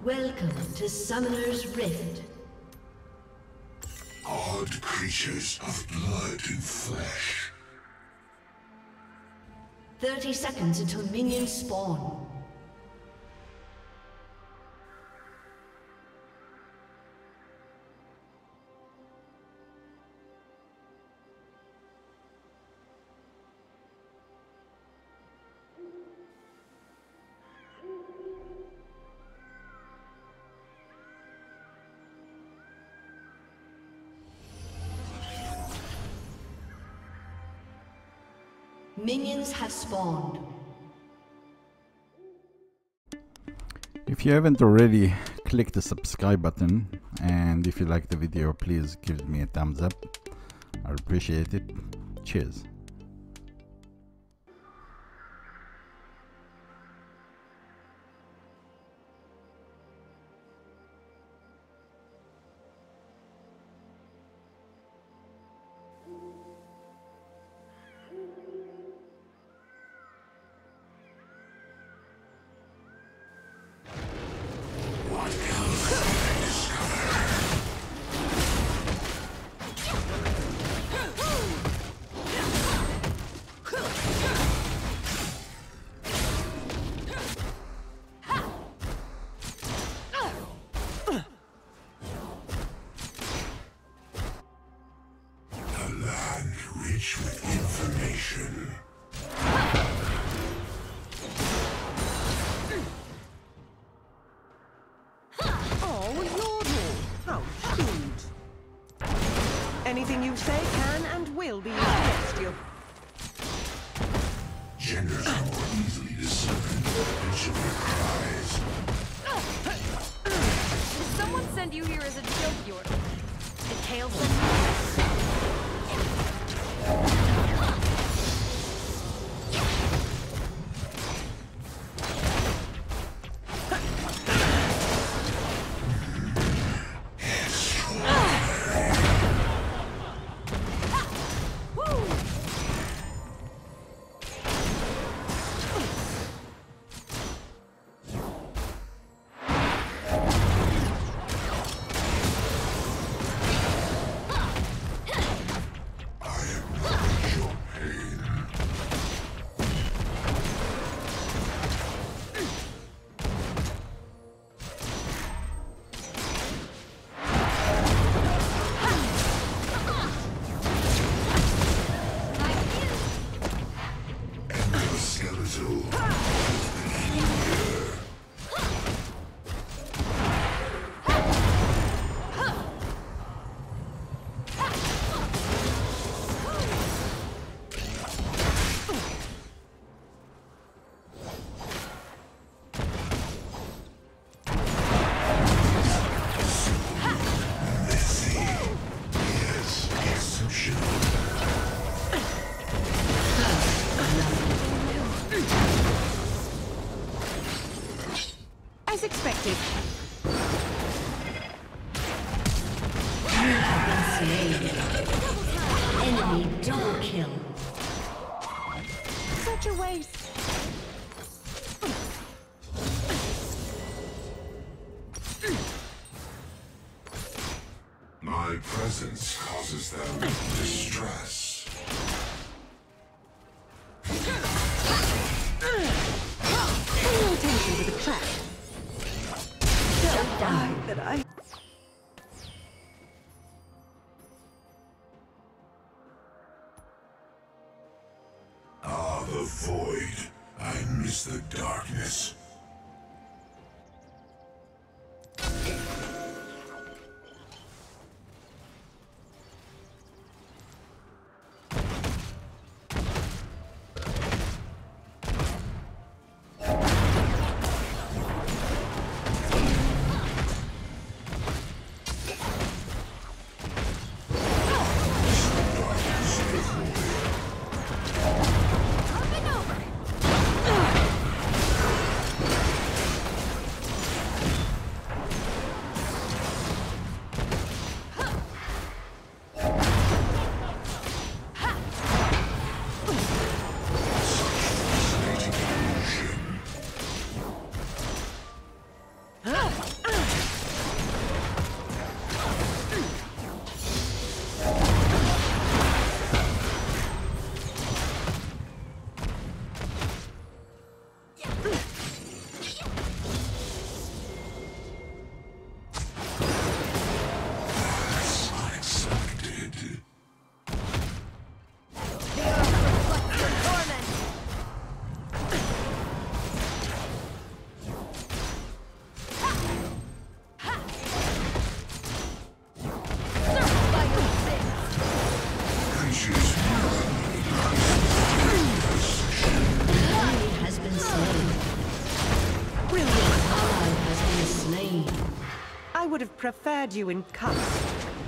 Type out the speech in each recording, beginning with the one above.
Welcome to Summoner's Rift. Odd creatures of blood and flesh. 30 seconds until minions spawn. Minions have spawned. If you haven't already, click the subscribe button, and if you like the video, please give me a thumbs up. I appreciate it. Cheers. With information. Oh, Lordle! How cute! Anything you say can and will be used against you. Genders are more easily discerned than children cries. Did someone send you here as a joke, York? Did Kale send you? As expected. You have been slain. Enemy double kill. Such a waste. My presence causes them distress. Pay attention to the trap. Don't die that I... Ah, the void. I miss the darkness. would have preferred you in cups.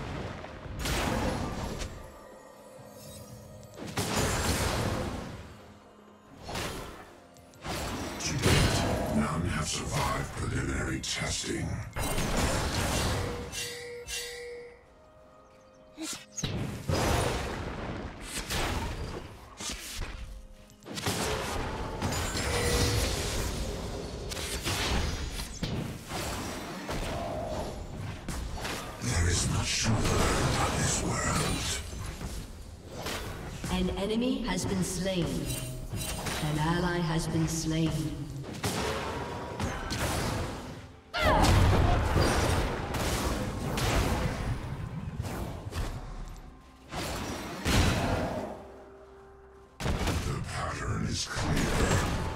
To date, none have survived preliminary testing. There is much to learn about this world. An enemy has been slain. An ally has been slain. The pattern is clear.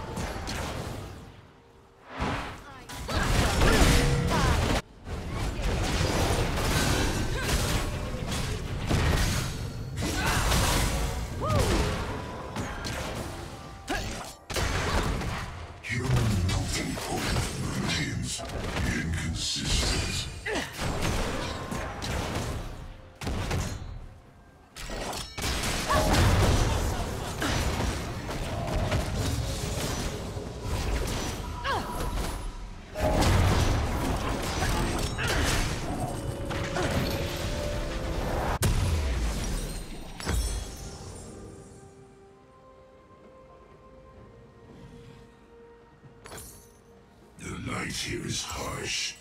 Human multi-potent routines, inconsistent. The light here is harsh.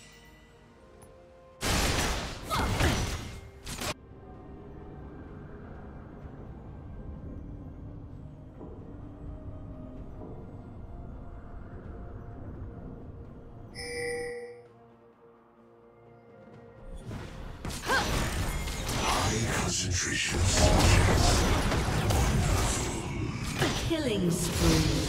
High concentration subjects. Wonderful. Killing spree.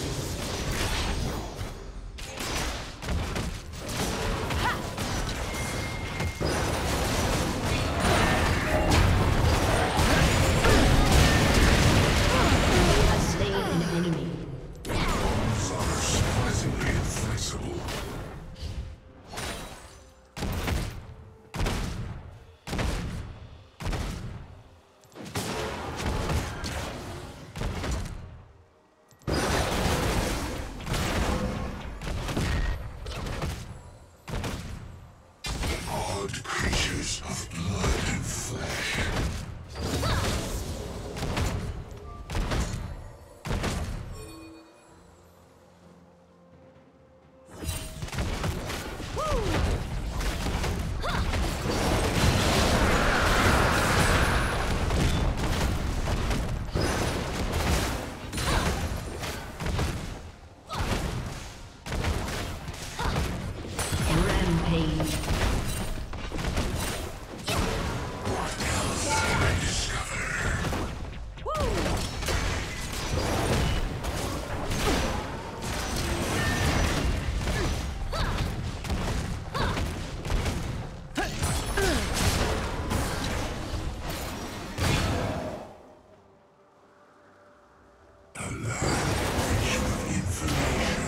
Fonz are surprisingly inflexible. Odd creatures of blood and flesh. Rampage. What else can I discover? A land rich with information.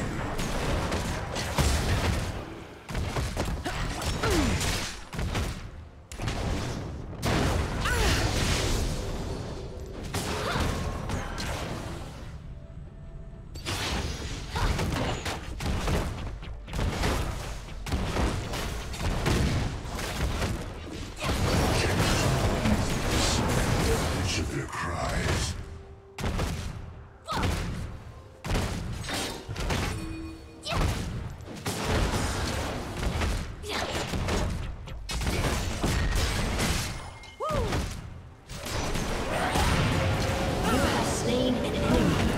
Each of their cries. You have slain an enemy.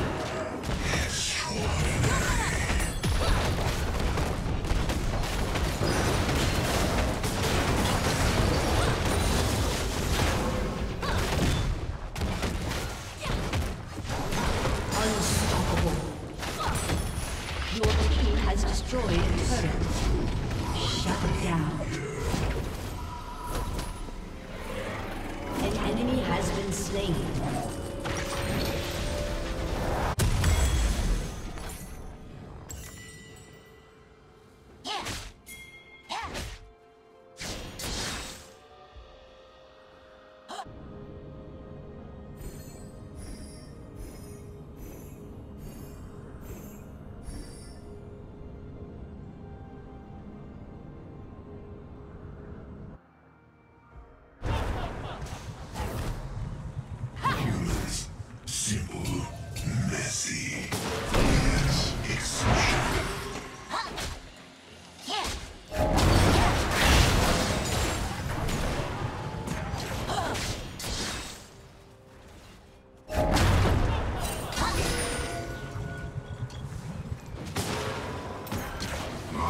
Unstoppable. Your team has destroyed a turret. Shut down. An enemy has been slain.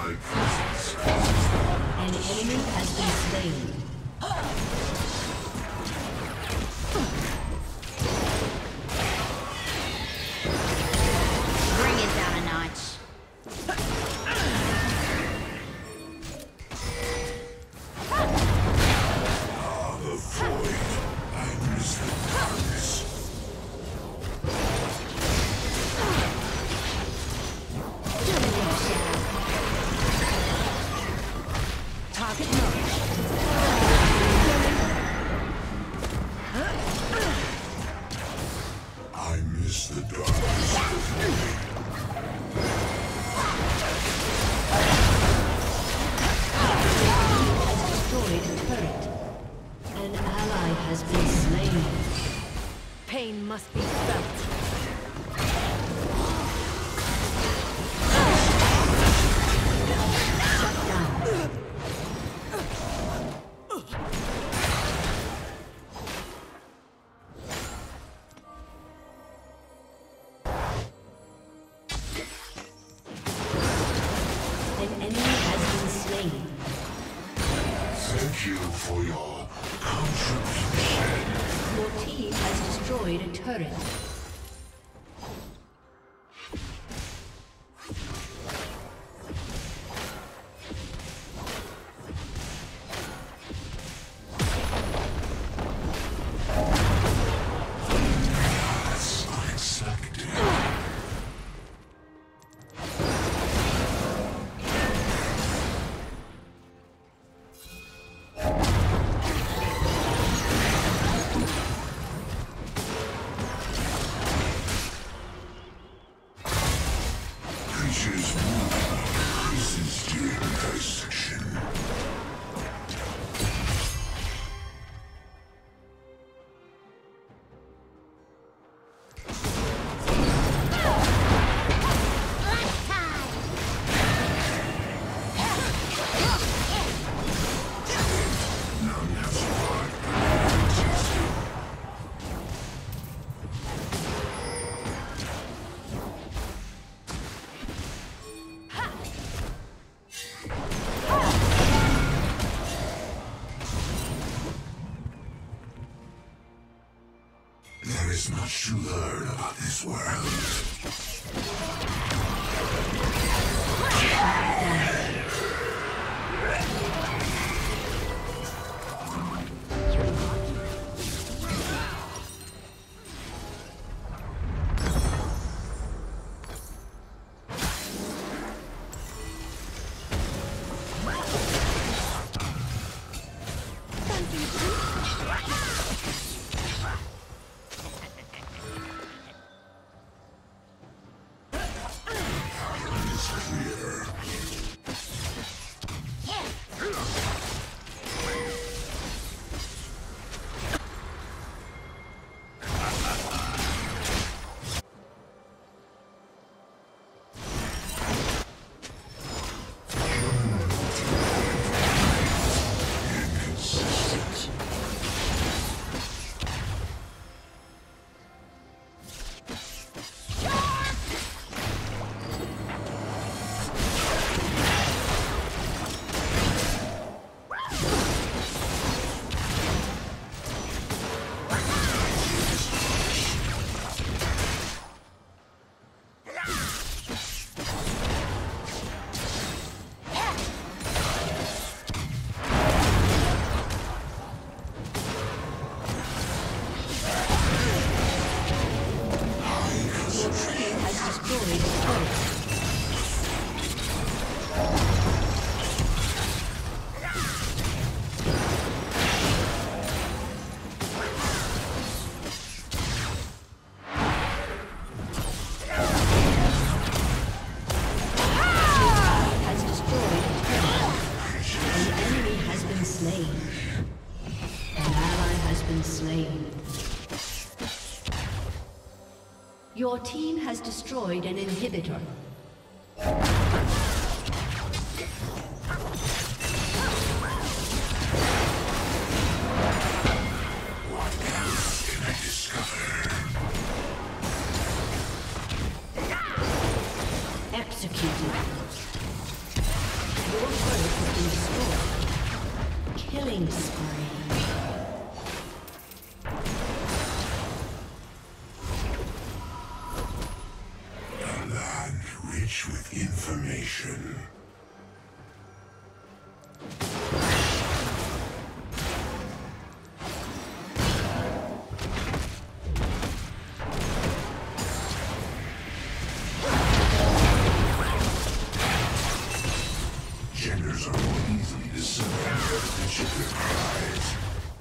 My presence. An enemy has been slain. Bring it down a notch. The void. I miss the darkness. Target marked. I miss the darkness. Destroyed a turret. An ally has been slain. Pain must be felt. Shut down. An enemy has been slain. Thank you for your contribution. Your team has destroyed a turret. That's unexpected. Creatures move. Increases during dissection. None have survived. There is much to learn about this world. It's clear. Inconsistent. Your team has destroyed a turret. Has destroyed a turret. An enemy has been slain. An ally has been slain. Your team has destroyed an inhibitor. What else can I discover? Executed. Killing spree. A land rich with information. Genders are more easily discerned than children cries.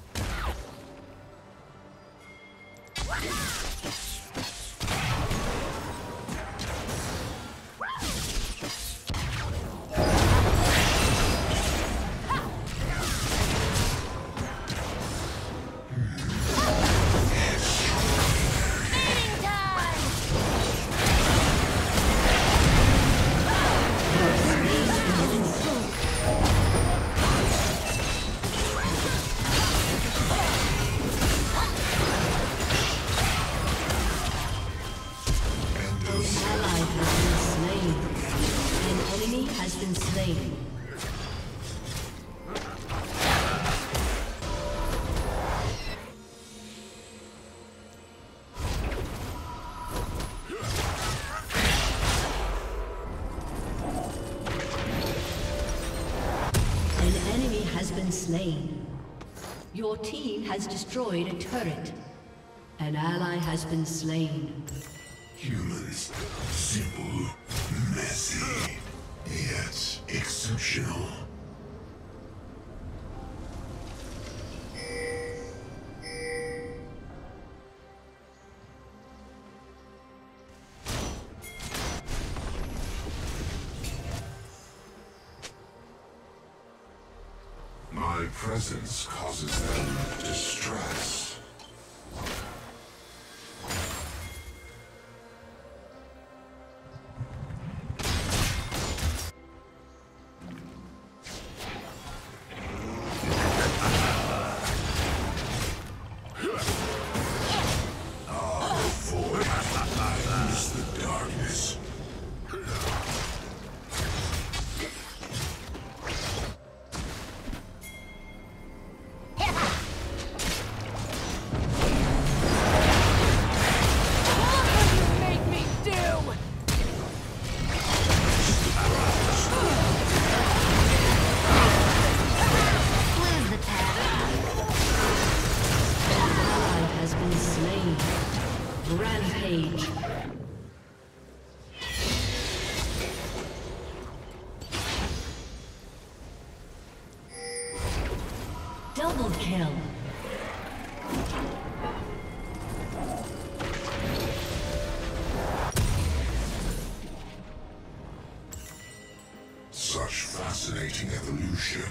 Slain. Your team has destroyed a turret. An ally has been slain. Humans, simple, messy, yet exceptional. My presence causes them distress. Rampage. Double kill. Such fascinating evolution.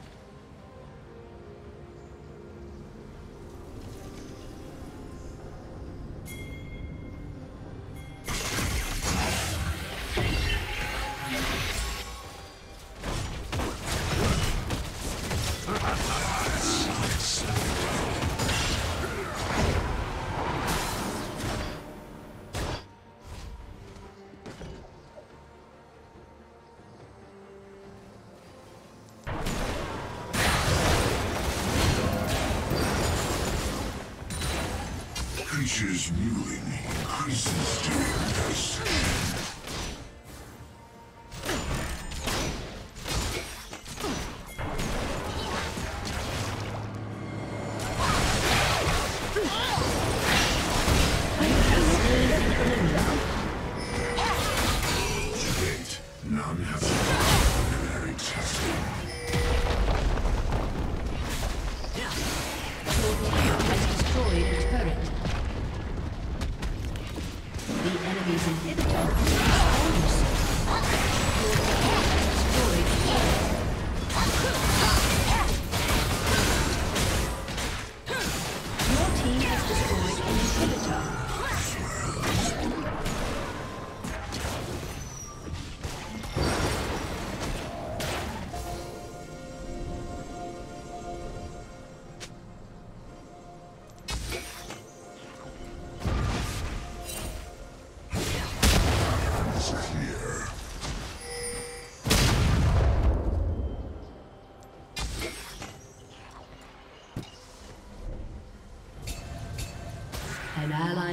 Creatures mewing increases during their sleep. To date, none have survived preliminary testing. Your team has destroyed a turret. The enemy's inhibitor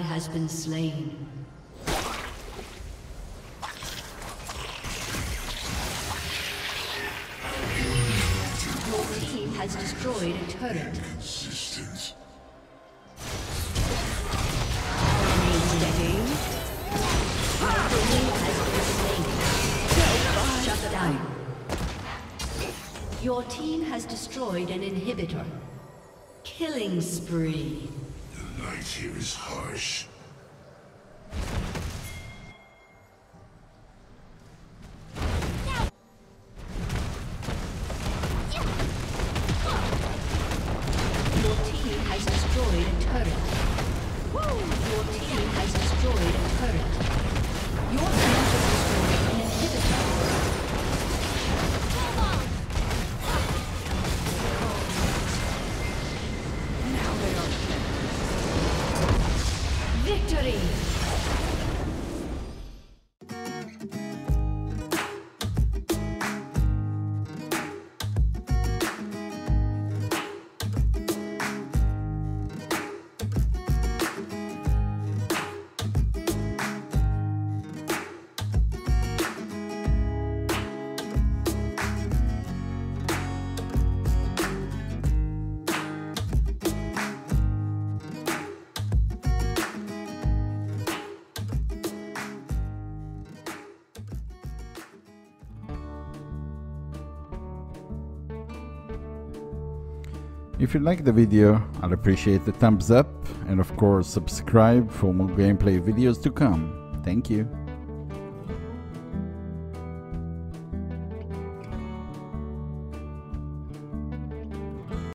has been slain. Your team has destroyed a turret. Consistent. Shut down. Your team has destroyed an inhibitor. Killing spree. The light here is harsh. Your team has destroyed a turret. Your team has destroyed a turret. Your team has destroyed an inhibitor. Now they are Victory! If you like the video, I'd appreciate the thumbs up and of course subscribe for more gameplay videos to come. Thank you.